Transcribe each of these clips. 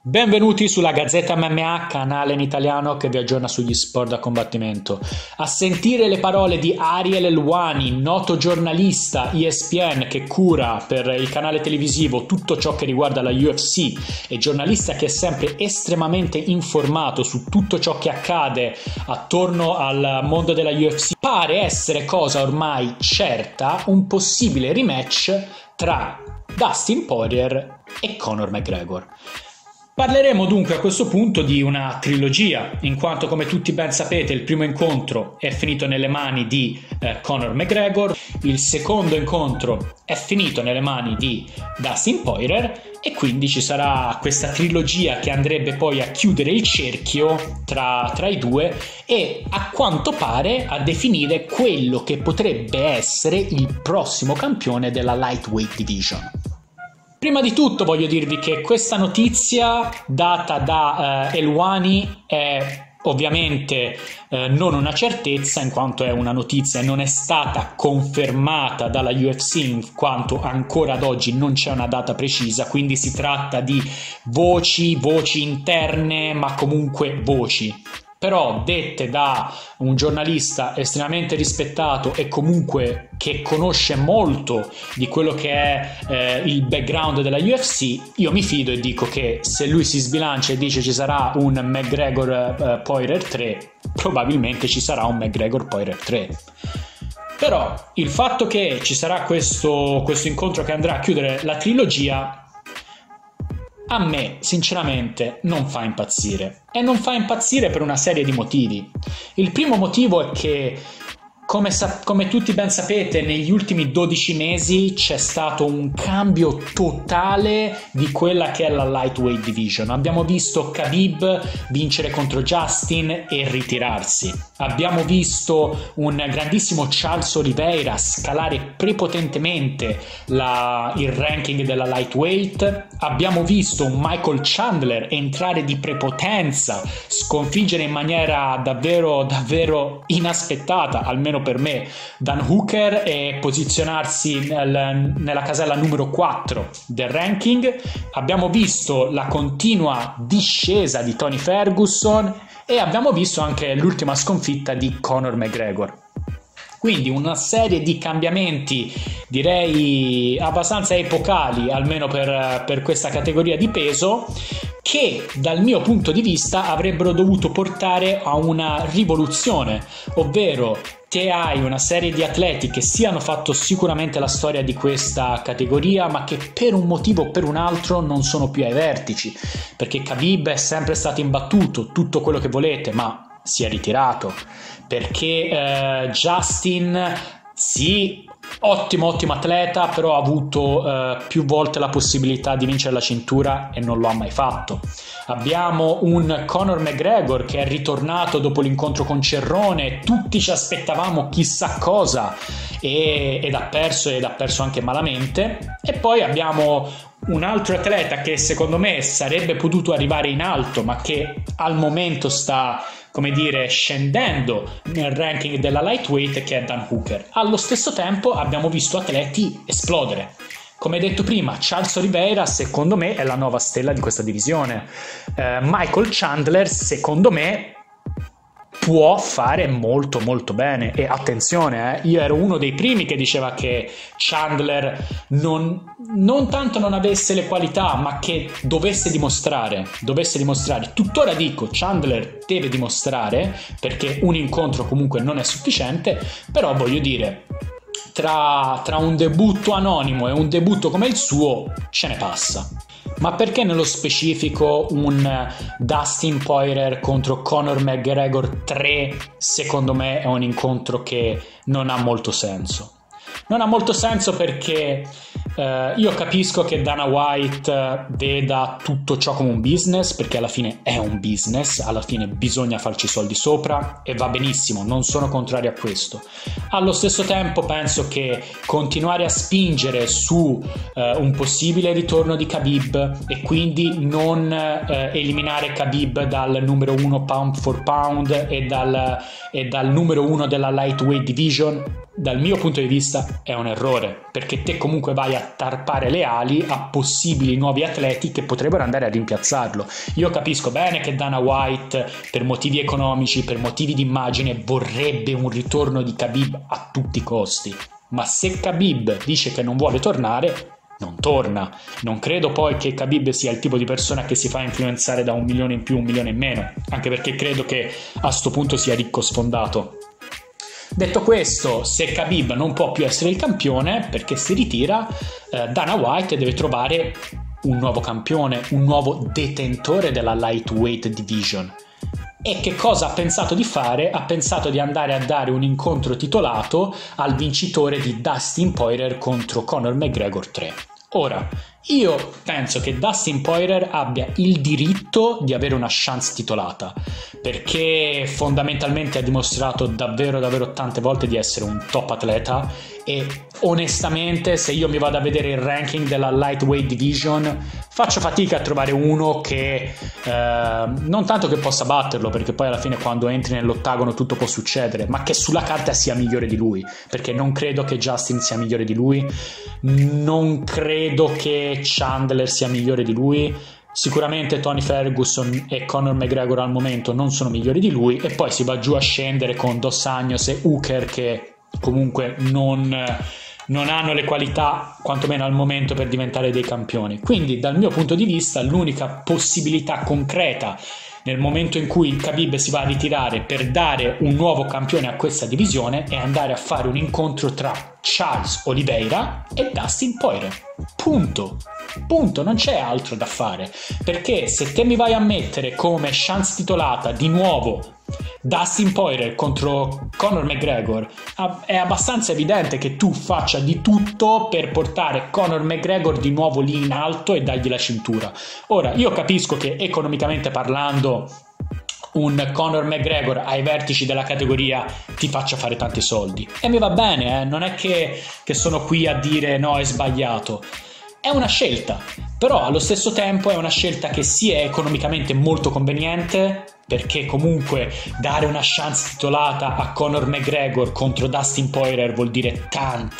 Benvenuti sulla Gazzetta MMA, canale in italiano che vi aggiorna sugli sport da combattimento. A sentire le parole di Ariel Helwani, noto giornalista ESPN che cura per il canale televisivo tutto ciò che riguarda la UFC e giornalista che è sempre estremamente informato su tutto ciò che accade attorno al mondo della UFC, pare essere cosa ormai certa un possibile rematch tra Dustin Poirier e Conor McGregor. Parleremo dunque a questo punto di una trilogia, in quanto come tutti ben sapete il primo incontro è finito nelle mani di Conor McGregor, il secondo incontro è finito nelle mani di Dustin Poirier e quindi ci sarà questa trilogia che andrebbe poi a chiudere il cerchio tra i due e a quanto pare a definire quello che potrebbe essere il prossimo campione della lightweight division. Prima di tutto voglio dirvi che questa notizia data da Helwani è ovviamente non una certezza, in quanto è una notizia e non è stata confermata dalla UFC, in quanto ancora ad oggi non c'è una data precisa, quindi si tratta di voci interne, ma comunque voci. Però dette da un giornalista estremamente rispettato e comunque che conosce molto di quello che è il background della UFC, io mi fido e dico che se lui si sbilancia e dice ci sarà un McGregor Poirier 3, probabilmente ci sarà un McGregor Poirier 3. Però il fatto che ci sarà questo incontro che andrà a chiudere la trilogia a me sinceramente non fa impazzire, e non fa impazzire per una serie di motivi. Il primo motivo è che come tutti ben sapete, negli ultimi 12 mesi c'è stato un cambio totale di quella che è la lightweight division. Abbiamo visto Khabib vincere contro Justin e ritirarsi. Abbiamo visto un grandissimo Charles Oliveira scalare prepotentemente il ranking della lightweight. Abbiamo visto un Michael Chandler entrare di prepotenza, sconfiggere in maniera davvero inaspettata, almeno per me, Dan Hooker, e posizionarsi nella casella numero 4 del ranking. Abbiamo visto la continua discesa di Tony Ferguson e abbiamo visto anche l'ultima sconfitta di Conor McGregor. Quindi una serie di cambiamenti direi abbastanza epocali, almeno per questa categoria di peso, che dal mio punto di vista avrebbero dovuto portare a una rivoluzione, ovvero te hai una serie di atleti che sì hanno fatto sicuramente la storia di questa categoria, ma che per un motivo o per un altro non sono più ai vertici, perché Khabib è sempre stato imbattuto, tutto quello che volete, ma si è ritirato, perché Justin sì, ottimo atleta, però ha avuto più volte la possibilità di vincere la cintura e non lo ha mai fatto. Abbiamo un Conor McGregor che è ritornato dopo l'incontro con Cerrone, tutti ci aspettavamo chissà cosa ed ha perso anche malamente. E poi abbiamo un altro atleta che secondo me sarebbe potuto arrivare in alto, ma che al momento sta, come dire, scendendo nel ranking della lightweight, che è Dan Hooker. Allo stesso tempo abbiamo visto atleti esplodere. Come detto prima, Charles Oliveira secondo me è la nuova stella di questa divisione. Michael Chandler secondo me può fare molto bene, e attenzione, io ero uno dei primi che diceva che Chandler non tanto non avesse le qualità, ma che dovesse dimostrare. Tuttora dico Chandler deve dimostrare, perché un incontro comunque non è sufficiente, però voglio dire, tra un debutto anonimo e un debutto come il suo ce ne passa. Ma perché nello specifico un Dustin Poirier contro Conor McGregor 3 secondo me è un incontro che non ha molto senso? Non ha molto senso perché io capisco che Dana White veda tutto ciò come un business, perché alla fine è un business, alla fine bisogna farci soldi sopra e va benissimo, non sono contrario a questo. Allo stesso tempo penso che continuare a spingere su un possibile ritorno di Khabib e quindi non eliminare Khabib dal numero 1 pound for pound e dal numero 1 della lightweight division dal mio punto di vista è un errore, perché te comunque vai a tarpare le ali a possibili nuovi atleti che potrebbero andare a rimpiazzarlo. Io capisco bene che Dana White, per motivi economici, per motivi di immagine, vorrebbe un ritorno di Khabib a tutti i costi, ma se Khabib dice che non vuole tornare, non torna. Non credo poi che Khabib sia il tipo di persona che si fa influenzare da 1 milione in più, 1 milione in meno, anche perché credo che a sto punto sia ricco sfondato. Detto questo, se Khabib non può più essere il campione perché si ritira, Dana White deve trovare un nuovo campione, un nuovo detentore della lightweight division. E che cosa ha pensato di fare? Ha pensato di andare a dare un incontro titolato al vincitore di Dustin Poirier contro Conor McGregor 3. Ora, io penso che Dustin Poirier abbia il diritto di avere una chance titolata, perché fondamentalmente ha dimostrato davvero tante volte di essere un top atleta, e onestamente se io mi vado a vedere il ranking della lightweight division faccio fatica a trovare uno che non tanto che possa batterlo, perché poi alla fine quando entri nell'ottagono tutto può succedere, ma che sulla carta sia migliore di lui, perché non credo che Justin sia migliore di lui, non credo che Chandler sia migliore di lui, sicuramente Tony Ferguson e Conor McGregor al momento non sono migliori di lui, e poi si va giù a scendere con Dos Anjos e Hooker che comunque non hanno le qualità, quantomeno al momento, per diventare dei campioni. Quindi dal mio punto di vista l'unica possibilità concreta nel momento in cui Khabib si va a ritirare per dare un nuovo campione a questa divisione è andare a fare un incontro tra Charles Oliveira e Dustin Poirier. Punto, non c'è altro da fare, perché se te mi vai a mettere come chance titolata di nuovo Dustin Poirier contro Conor McGregor, è abbastanza evidente che tu faccia di tutto per portare Conor McGregor di nuovo lì in alto e dargli la cintura. Ora, io capisco che economicamente parlando un Conor McGregor ai vertici della categoria ti faccia fare tanti soldi, e mi va bene, non è che sono qui a dire no, è sbagliato. È una scelta, però allo stesso tempo è una scelta che sì è economicamente molto conveniente, perché comunque dare una chance titolata a Conor McGregor contro Dustin Poirier vuol dire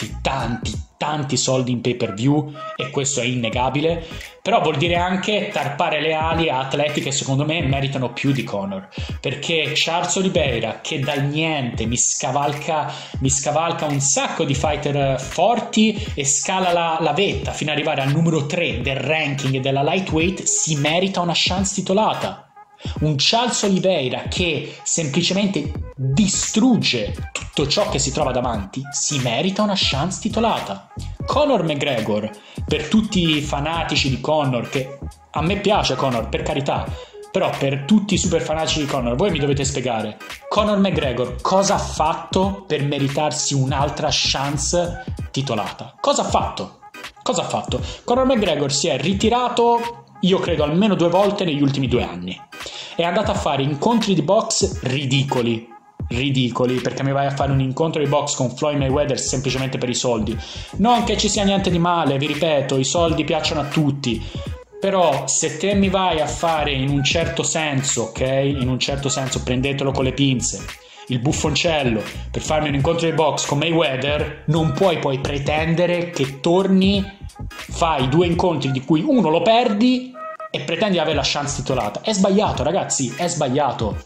tanti soldi in pay per view, e questo è innegabile, però vuol dire anche tarpare le ali a atleti che secondo me meritano più di Conor, perché Charles Oliveira, che dal niente mi scavalca un sacco di fighter forti e scala la vetta fino ad arrivare al numero 3 del ranking della lightweight, si merita una chance titolata. Un Charles Oliveira che semplicemente distrugge tutto ciò che si trova davanti si merita una chance titolata. Conor McGregor, per tutti i fanatici di Conor, che a me piace Conor, per carità, però per tutti i super fanatici di Conor voi mi dovete spiegare Conor McGregor cosa ha fatto per meritarsi un'altra chance titolata. Cosa ha fatto? Conor McGregor si è ritirato, io credo almeno 2 volte negli ultimi 2 anni. È andato a fare incontri di box ridicoli, perché mi vai a fare un incontro di box con Floyd Mayweather semplicemente per i soldi. Non che ci sia niente di male, vi ripeto, i soldi piacciono a tutti, però se te mi vai a fare in un certo senso, ok? In un certo senso, prendetelo con le pinze, il buffoncello per farmi un incontro di box con Mayweather, non puoi poi pretendere che torni, fai 2 incontri di cui uno lo perdi e pretendi di avere la chance titolata. È sbagliato, ragazzi, è sbagliato.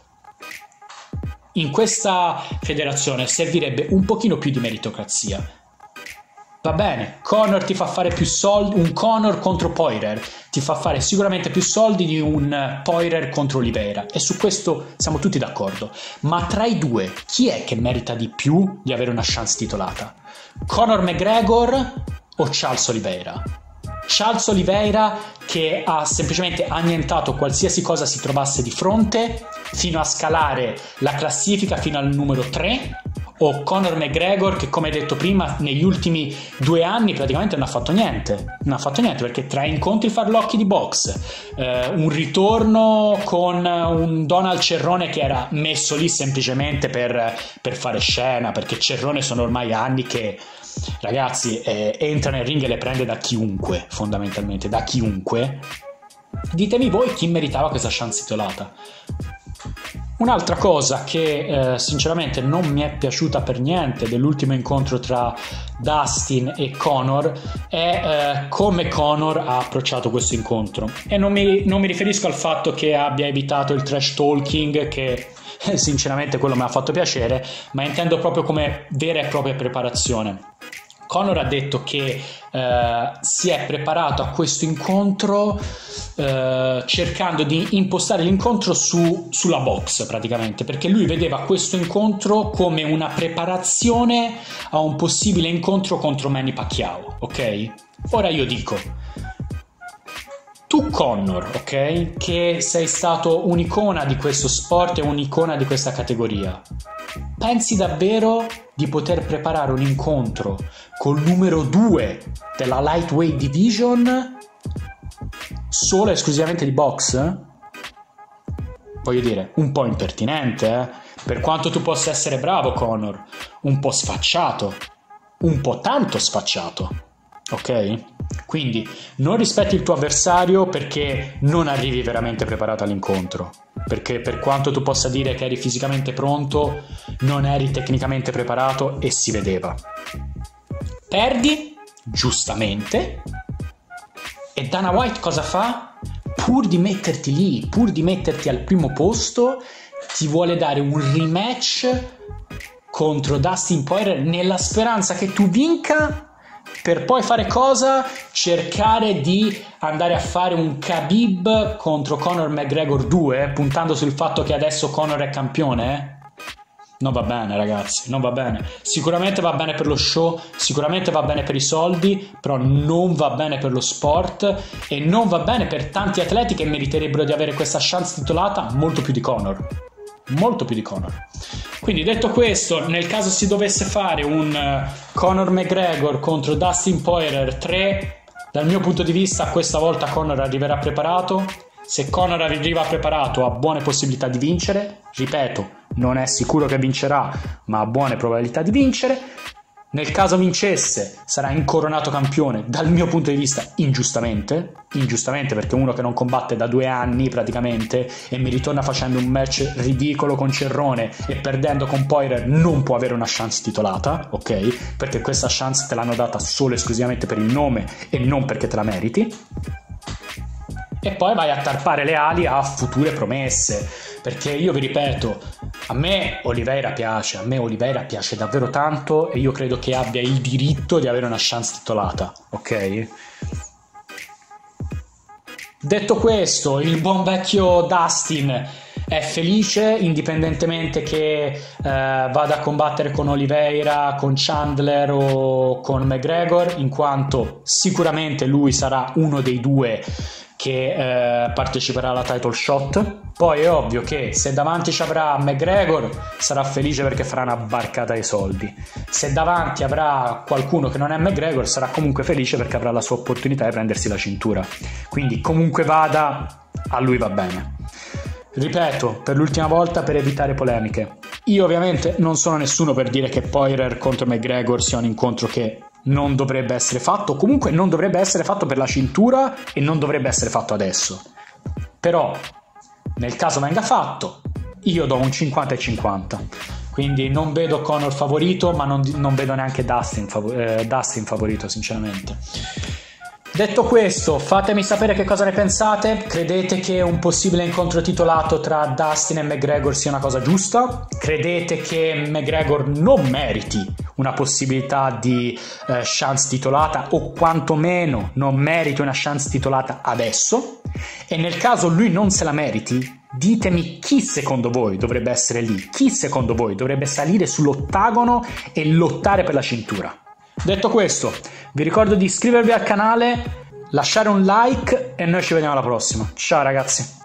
In questa federazione servirebbe un pochino più di meritocrazia. Va bene, Conor ti fa fare più soldi, un Conor contro Poirier ti fa fare sicuramente più soldi di un Poirier contro Oliveira, e su questo siamo tutti d'accordo, ma tra i due chi è che merita di più di avere una chance titolata? Conor McGregor o Charles Oliveira? Charles Oliveira che ha semplicemente annientato qualsiasi cosa si trovasse di fronte fino a scalare la classifica fino al numero 3, o Conor McGregor che, come detto prima, negli ultimi 2 anni praticamente non ha fatto niente, perché 3 incontri farlocchi di box, un ritorno con un Donald Cerrone che era messo lì semplicemente per fare scena, perché Cerrone sono ormai anni che, ragazzi, entra nel ring e le prende da chiunque, fondamentalmente da chiunque. Ditemi voi chi meritava questa chance titolata. Un'altra cosa che sinceramente non mi è piaciuta per niente dell'ultimo incontro tra Dustin e Conor è come Conor ha approcciato questo incontro, e non mi riferisco al fatto che abbia evitato il trash talking, che sinceramente quello mi ha fatto piacere, ma intendo proprio come vera e propria preparazione. Conor ha detto che si è preparato a questo incontro cercando di impostare l'incontro sulla box praticamente, perché lui vedeva questo incontro come una preparazione a un possibile incontro contro Manny Pacquiao, ok? Ora io dico, tu Conor, ok, che sei stato un'icona di questo sport e un'icona di questa categoria, pensi davvero di poter preparare un incontro col numero 2 della lightweight division solo e esclusivamente di box? Voglio dire, un po' impertinente, eh? Per quanto tu possa essere bravo, Conor, un po' sfacciato, un po' tanto sfacciato, ok? Quindi non rispetti il tuo avversario perché non arrivi veramente preparato all'incontro, perché per quanto tu possa dire che eri fisicamente pronto, non eri tecnicamente preparato e si vedeva. Perdi, giustamente, e Dana White cosa fa? Pur di metterti lì, pur di metterti al primo posto, ti vuole dare un rematch contro Dustin Poirier nella speranza che tu vinca, per poi fare cosa? Cercare di andare a fare un Khabib contro Conor McGregor 2, puntando sul fatto che adesso Conor è campione? Non va bene, ragazzi, non va bene. Sicuramente va bene per lo show, sicuramente va bene per i soldi, però non va bene per lo sport e non va bene per tanti atleti che meriterebbero di avere questa chance titolata molto più di Conor. Molto più di Conor. Quindi, detto questo, nel caso si dovesse fare un Conor McGregor contro Dustin Poirier 3, dal mio punto di vista questa volta Conor arriverà preparato. Se Conor arriva preparato ha buone possibilità di vincere, ripeto, non è sicuro che vincerà, ma ha buone probabilità di vincere. Nel caso vincesse sarà incoronato campione, dal mio punto di vista ingiustamente, perché uno che non combatte da 2 anni praticamente e mi ritorna facendo un match ridicolo con Cerrone e perdendo con Poirier non può avere una chance titolata, ok? Perché questa chance te l'hanno data solo e esclusivamente per il nome e non perché te la meriti. E poi vai a tarpare le ali a future promesse, perché io vi ripeto, a me Oliveira piace davvero tanto e io credo che abbia il diritto di avere una chance titolata, ok? Detto questo, il buon vecchio Dustin è felice indipendentemente che vada a combattere con Oliveira, con Chandler o con McGregor, in quanto sicuramente lui sarà uno dei due che parteciperà alla title shot. Poi è ovvio che se davanti ci avrà McGregor sarà felice perché farà una barcata di soldi, se davanti avrà qualcuno che non è McGregor sarà comunque felice perché avrà la sua opportunità di prendersi la cintura. Quindi comunque vada, a lui va bene. Ripeto per l'ultima volta per evitare polemiche, io ovviamente non sono nessuno per dire che Poirier contro McGregor sia un incontro che non dovrebbe essere fatto, comunque non dovrebbe essere fatto per la cintura e non dovrebbe essere fatto adesso, però nel caso venga fatto io do un 50 e 50, quindi non vedo Conor favorito, ma non vedo neanche Dustin favorito sinceramente. Detto questo, fatemi sapere che cosa ne pensate. Credete che un possibile incontro titolato tra Dustin e McGregor sia una cosa giusta? Credete che McGregor non meriti una possibilità di chance titolata, o quantomeno non meriti una chance titolata adesso? E nel caso lui non se la meriti, ditemi chi secondo voi dovrebbe essere lì, chi secondo voi dovrebbe salire sull'ottagono e lottare per la cintura. Detto questo, vi ricordo di iscrivervi al canale, lasciare un like e noi ci vediamo alla prossima. Ciao ragazzi!